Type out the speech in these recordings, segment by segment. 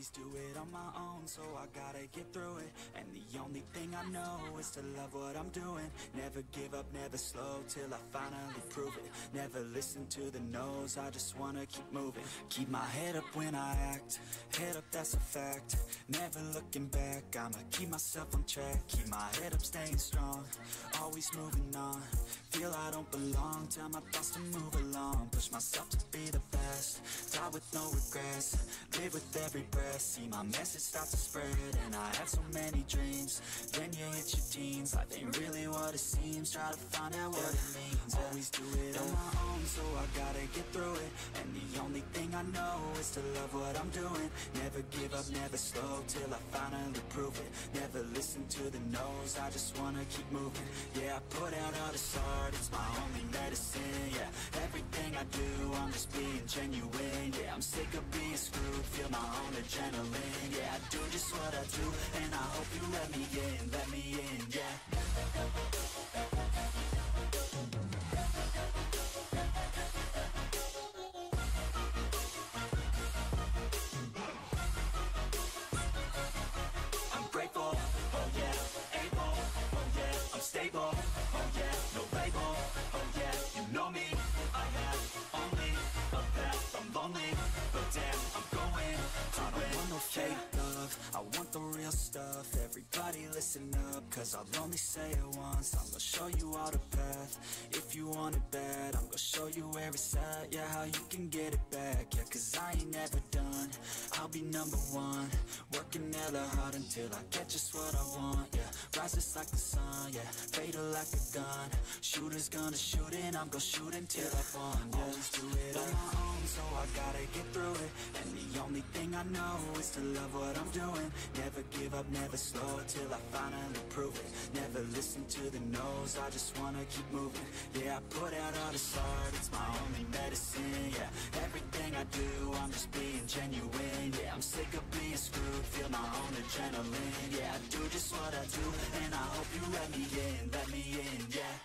always do it on my own, so I gotta get through it. And the only thing I know is to love what I'm doing. Never give up, never slow, till I finally prove it. Never listen to the no's, I just wanna keep moving. Keep my head up when I act, head up, that's a fact. Never looking back, I'ma keep myself on track. Keep my head up, staying strong, always moving on. Feel I don't belong, tell my thoughts to move along. Push myself to be the best, die with no regrets. Live with every breath, see my message start to spread. And I had so many dreams, then you hit your teens. Life ain't really what it seems, try to find out what it means. Always do it on my own, so I gotta get through it. And the only thing I know is to love what I'm doing. Never give up, never slow, till I finally prove it. Never listen to the no's, I just wanna keep moving. Yeah, I put out all this art, it's my only medicine. Yeah, everything I do, I'm just being genuine. Yeah, I'm sick of being screwed, feel my own adrenaline. Yeah, I do just what I do, and I hope you let me in, yeah. I'm grateful, oh yeah, able, oh yeah, I'm stable, oh yeah, no label, oh yeah, you know me, I have only a path, I'm lonely, but damn, I'm going to win. I want no fake love, I want the real stuff. Everybody listen up, cause I'll only say it once. I'm gonna show you all the path, if you want it bad. I'm gonna show you where it's at, yeah, how you can get it back. Yeah, cause I ain't never done, I'll be number one. Working hella hard until I get just what I want, yeah. Rises like the sun, yeah, fatal like a gun. Shooter's gonna shoot and I'm gonna shoot until I won, yeah. Always do it on my own, so I gotta get through it. And the only thing I know is to love what I'm doing. Never give up, never slow, till I finally prove it. Never listen to the no's, I just wanna keep moving. Yeah, I put out all this art, it's my only medicine. Yeah, everything I do, I'm just being genuine. Yeah, I'm sick of being screwed, feel my own adrenaline. Yeah, I do just what I do, and I hope you let me in, yeah.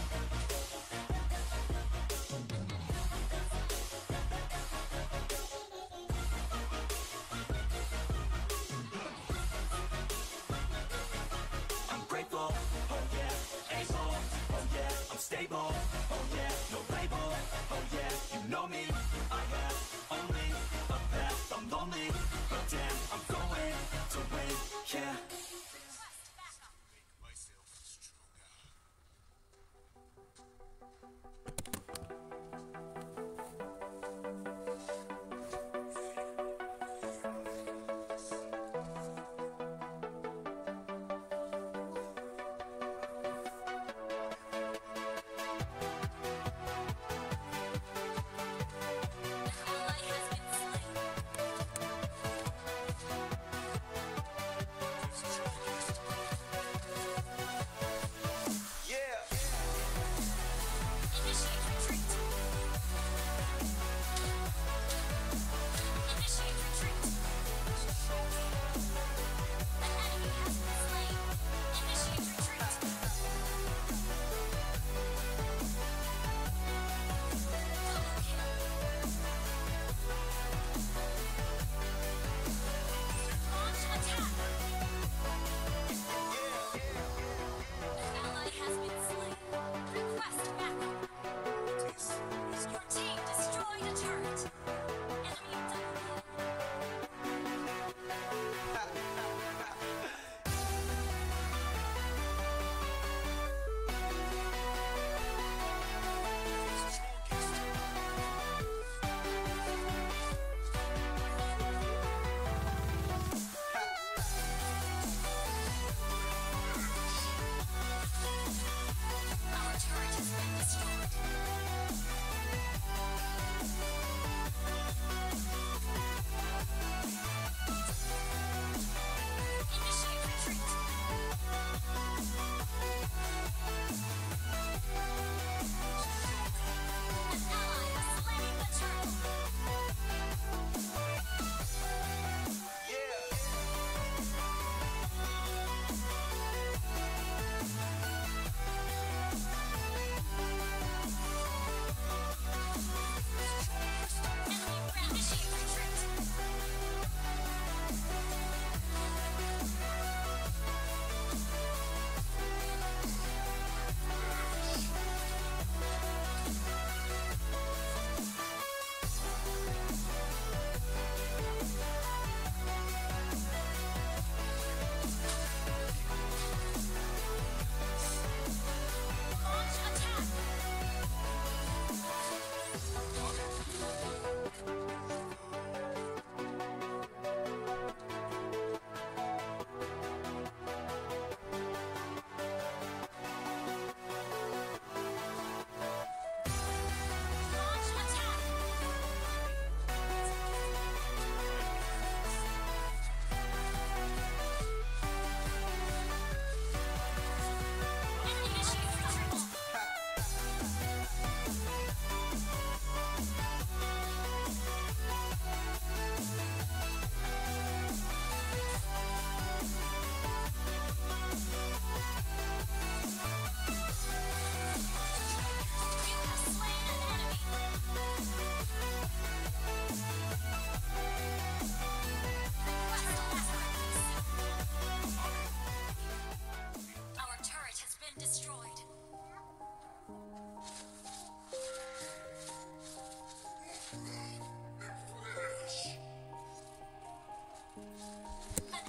Oh yeah, able, oh yeah, I'm stable, oh yeah, no label, oh yeah, you know me, I have only a path, I'm lonely, but damn, I'm going to win, yeah. Make myself stronger.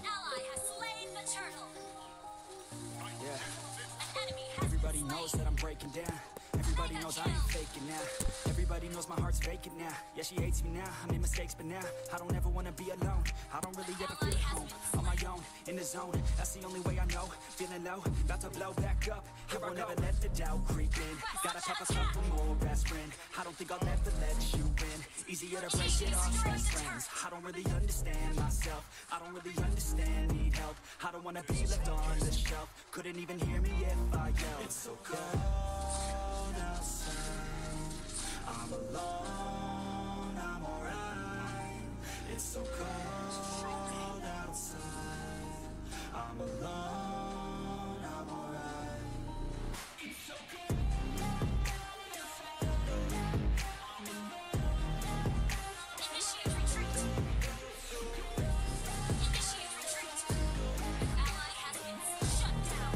ally has slain the turtle. Yeah. An enemy has Everybody been knows slain. that I'm breaking down. Everybody knows I ain't faking now. Everybody knows my heart's vacant now. Yeah, she hates me now. I made mistakes, but now I don't ever wanna be alone. I don't really ever feel at home. On my own, in the zone. That's the only way I know. Feeling low, about to blow back up. I won't ever let the doubt creep in. Gotta pop a couple more aspirin. I don't think I'll ever let you in. Easier to break it off best friends. I don't really understand myself. I don't really understand, need help. I don't wanna be left on the shelf. Couldn't even hear me if I yelled. It's so cold outside. I'm alone, I'm alright. It's so cold outside. I'm alone, I'm alright. It's so cold. Initiate retreat. Initiate retreat. An ally has been shut down.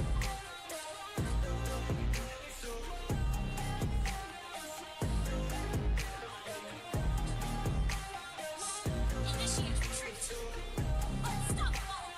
Initiate retreat. Unstoppable.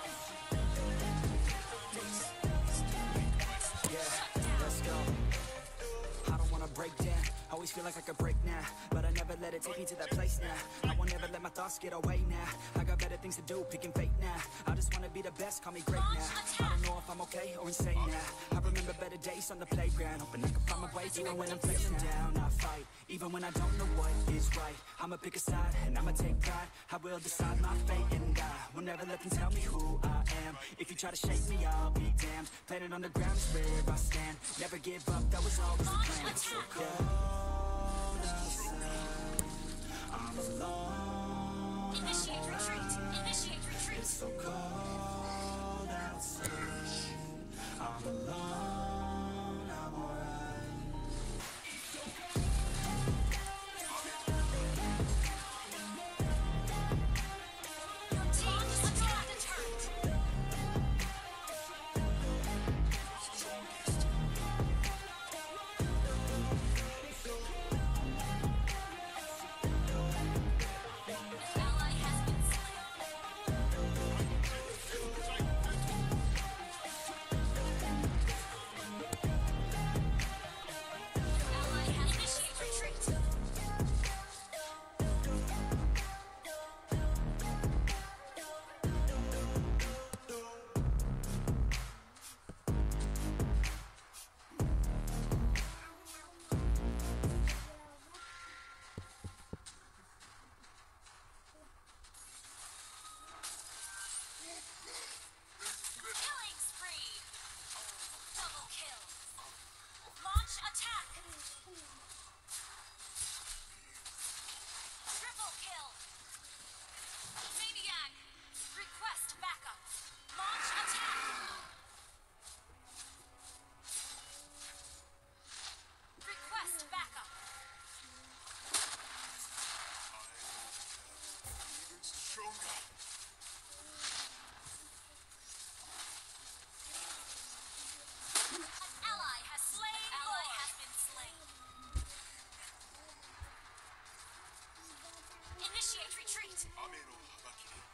Yeah, let's go. I don't wanna break down. Always feel like I could break now, but I never let it take me to that place now. I won't ever let my thoughts get away now. I got better things to do, picking fate now. I just wanna be the best, call me great now. I don't know if I'm okay or insane now. I remember better days on the playground, hoping I can find my way even when I'm feeling down. I fight, even when I don't know what is right. I'ma pick a side and I'ma take pride. I will decide my fate and I will never let them tell me who I am. If you try to shake me, I'll be damned. Planet on the ground is where I stand. Never give up, that was always the plan. It's so cold outside. I'm alone. Initiate retreat. Initiate retreat. It's so cold outside. I'm alone, I'm alright. Your team is attack the turret. An ally has been slain. Your ally has initiate retreat. Killing spree. Double kill. Launch attack. Triple kill. Maniac. Request backup. Launch attack. Request backup. Even stronger. An ally has slain. Ally has been slain. Initiate retreat. 雨のはばきで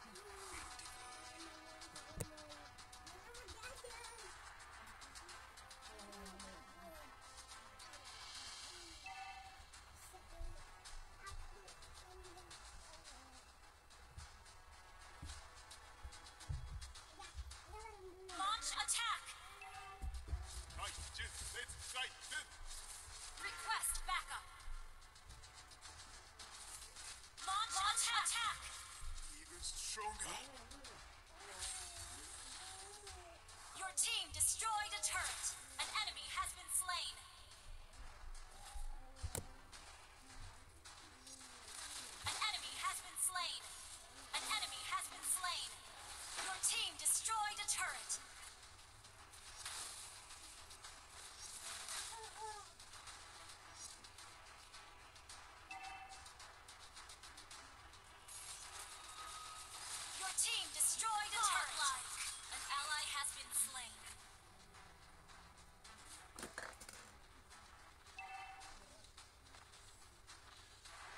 Launch attack. Right, just let's fight. Request backup. Launch attack. Even stronger. Your team destroyed a turret. An enemy has been slain. An enemy has been slain. An enemy has been slain. Your team destroyed a turret. Your team destroyed a turret. An ally has been slain.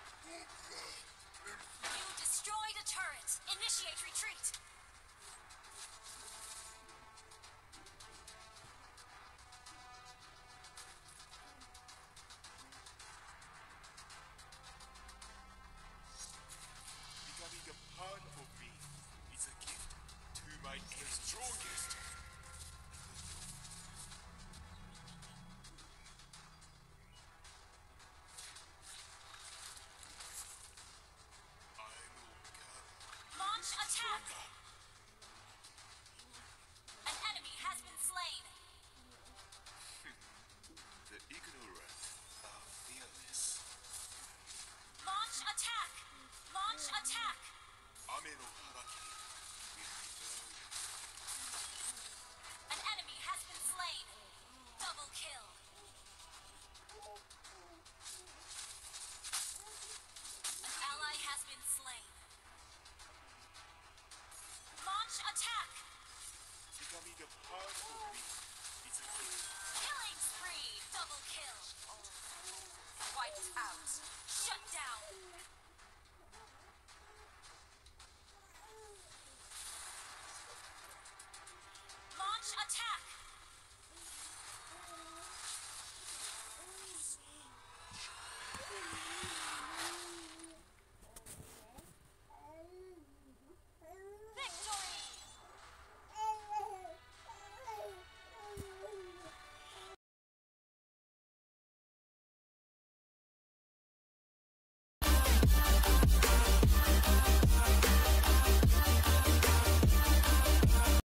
You destroyed a turret. Initiate retreat. attack! An enemy has been slain. The ignorant are fearless. Launch attack! Launch attack! Ame no Habaki will burn. An enemy has been slain. Double kill.